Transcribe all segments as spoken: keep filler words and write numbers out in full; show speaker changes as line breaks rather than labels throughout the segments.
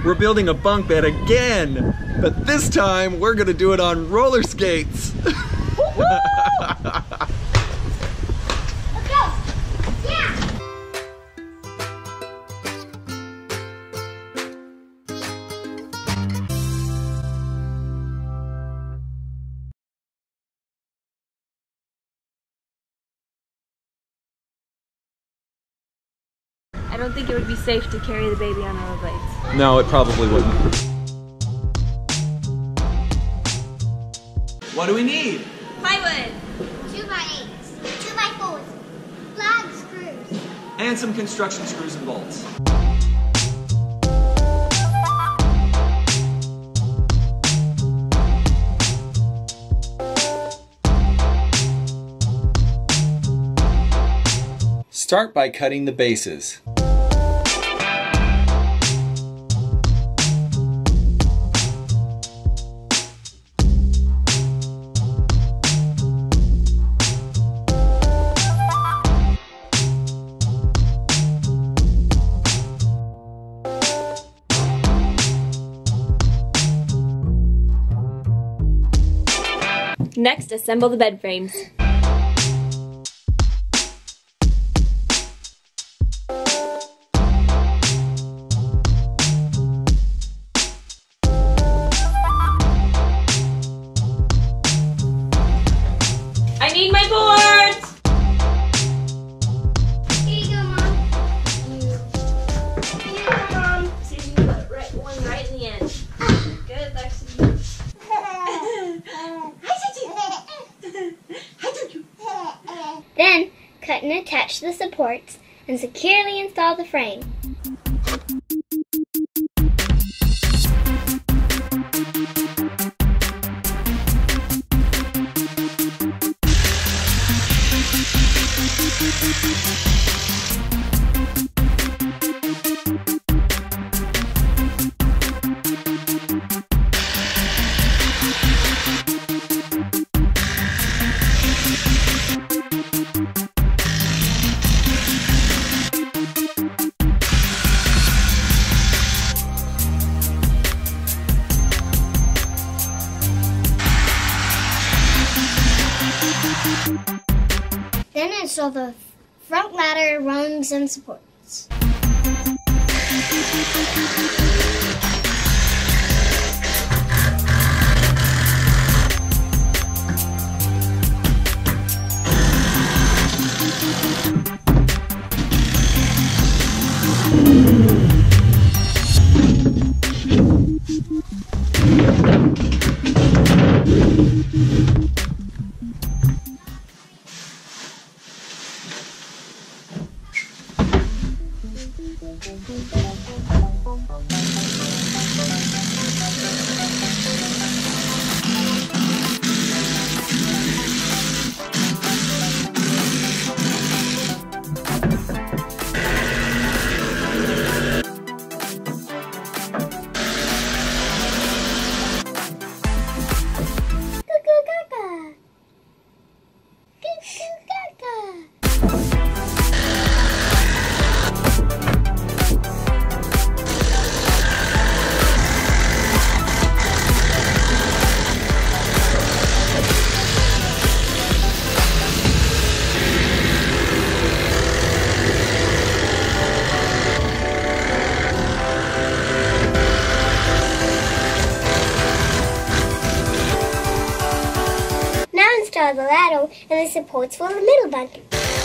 we're building a bunk bed again, but this time we're gonna do it on roller skates.
I don't think it would be safe to carry the baby on rollerblades.
No, it probably wouldn't. What do we need?
Plywood.
Two by eights. Two by fours. Flag screws.
And some construction screws and bolts. Start by cutting the bases.
Next, assemble the bed frames. I need my boards!
Here you go, Mom.
Here you go, Mom. See if you can put right, one right in the end. Good, Lexi.
Then, cut and attach the supports and securely install the frame. Then install the front ladder, rungs, and supports. Install the ladder and the supports for the middle bunk.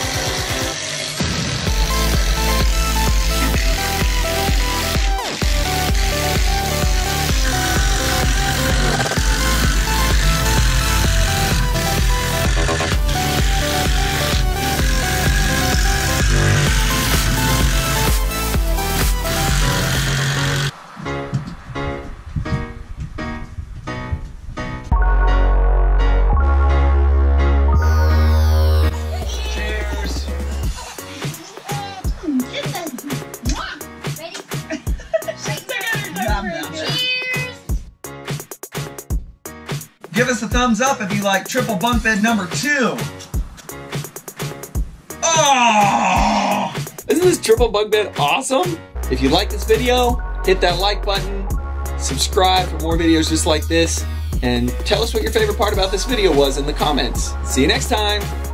Give us a thumbs up if you like triple bunk bed number two. Oh!
Isn't this triple bunk bed awesome? If you like this video,
hit that like button, subscribe for more videos just like this, and tell us what your favorite part about this video was in the comments. See you next time.